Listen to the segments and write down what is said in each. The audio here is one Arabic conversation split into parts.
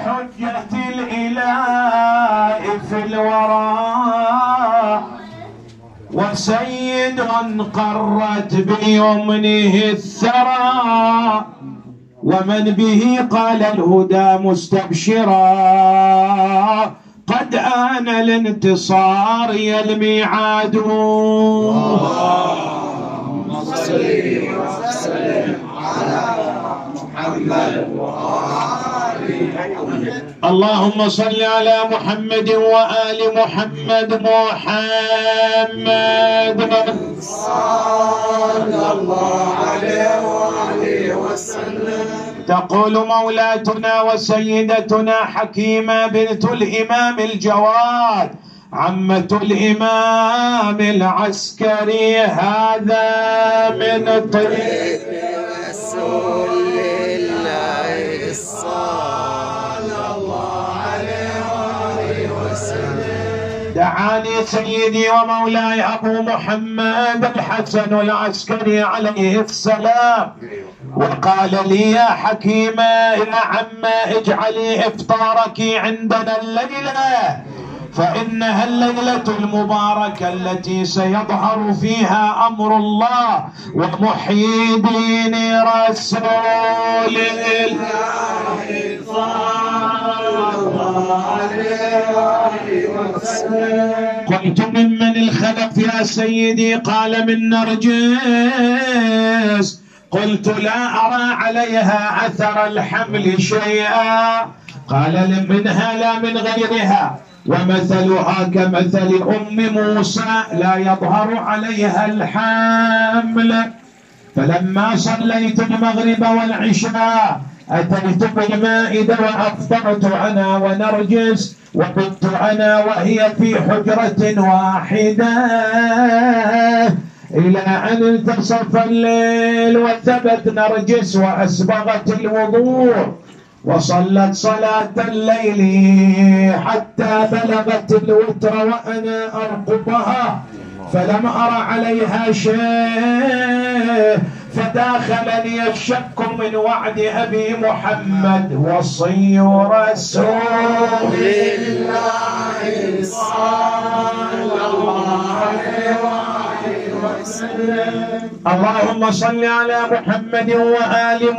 حجة الإله في الورى، وسيد قرت بيمنه الثرى، ومن به قال الهدى مستبشرا. قد آن الانتصار يا الميعاد. اللهم صل وسلم على محمد وآل محمد. اللهم صل على محمد وآل محمد. محمد صلى الله عليه وآله وسلم. تقول مولاتنا وسيدتنا حكيمة بنت الإمام الجواد عمة الإمام العسكري، هذا من طريق رسول الله صلى الله عليه وآله وسلم. دعاني سيدي ومولاي أبو محمد الحسن العسكري عليه السلام، وقال لي يا حكيمة يا عمة اجعلي إفطارك عندنا الليلة، فإنها الليلة المباركة التي سيظهر فيها أمر الله ومحيي دين رسول الله صلى الله عليه وسلم. قلت ممن الخلف يا سيدي؟ قال من نرجس. قلت لا أرى عليها أثر الحمل شيئا. قال منها لا من غيرها، ومثلها كمثل أم موسى لا يظهر عليها الحمل. فلما صليت المغرب والعشاء أتيت بالمائدة وأفطرت أنا ونرجس، وبت أنا وهي في حجرة واحدة إلى أن انتصف الليل، وثبت نرجس وأسبغت الوضوء وصلت صلاة الليل حتى بلغت الوتر وأنا أرقبها، فلم أرى عليها شيء. فداخلني الشك من وعد أبي محمد وصي رسول الله صلى الله عليه وسلم. اللهم صل على محمد وآل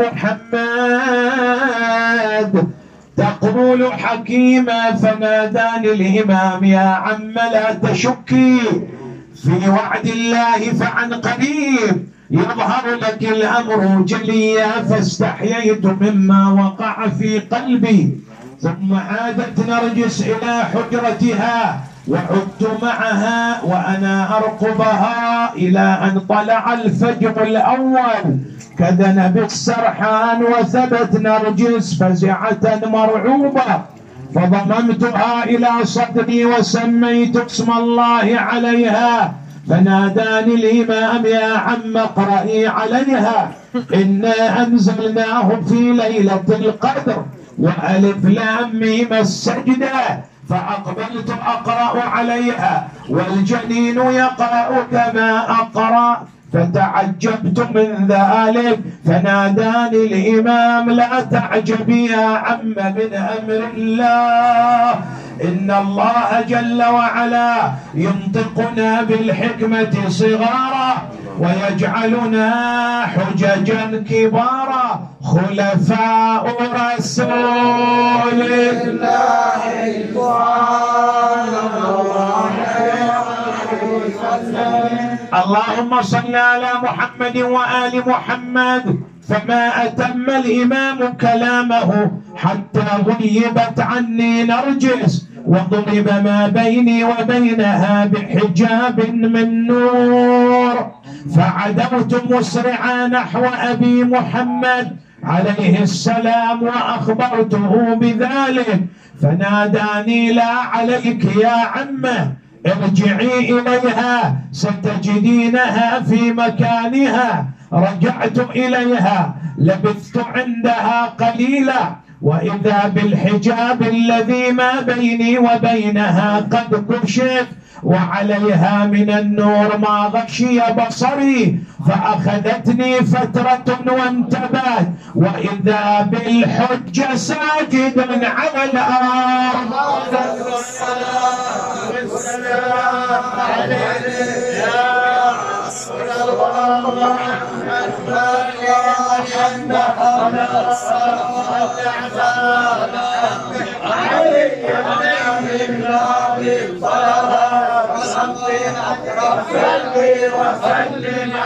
محمد. تقول حكيمة فناداني الإمام يا عم لا تشكي في وعد الله، فعن قريب يظهر لك الأمر جليا. فاستحييت مما وقع في قلبي. ثم عادت نرجس إلى حجرتها وعدت معها وأنا أرقبها إلى أن طلع الفجر الأول كذنب السرحان، وثبت نرجس فزعة مرعوبة، فضممتها إلى صدري وسميت اسم الله عليها. فناداني الإمام يا عم اقرئي عليها، إنا أنزلناه في ليلة القدر وألف لام ميم السجدة. فأقبلت أقرأ عليها والجنين يقرأ كما أقرأ، فتعجبت من ذلك. فناداني الإمام لا تعجب يا عم من أمر الله، إن الله جل وعلا ينطقنا بالحكمة صغارا ويجعلنا حججا كبارا خلفاء رسول الله صلى الله عليه وسلم. اللهم صل على محمد وآل محمد. فما أتم الإمام كلامه حتى غيبت عني نرجس، وضرب ما بيني وبينها بحجاب من نور. فعدوت مسرعا نحو أبي محمد عليه السلام وأخبرته بذلك. فناداني لا عليك يا عمه، ارجعي إليها ستجدينها في مكانها. رجعت إليها لبثت عندها قليلا وإذا بالحجاب الذي ما بيني وبينها قد كشف، وعليها من النور ما غشي بصري، فأخذتني فترة وانتبهت، وإذا بالحجة ساجدا على الأرض. والسلام عليك يا رسول الله وسلم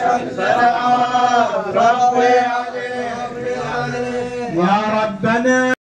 على يا ربنا.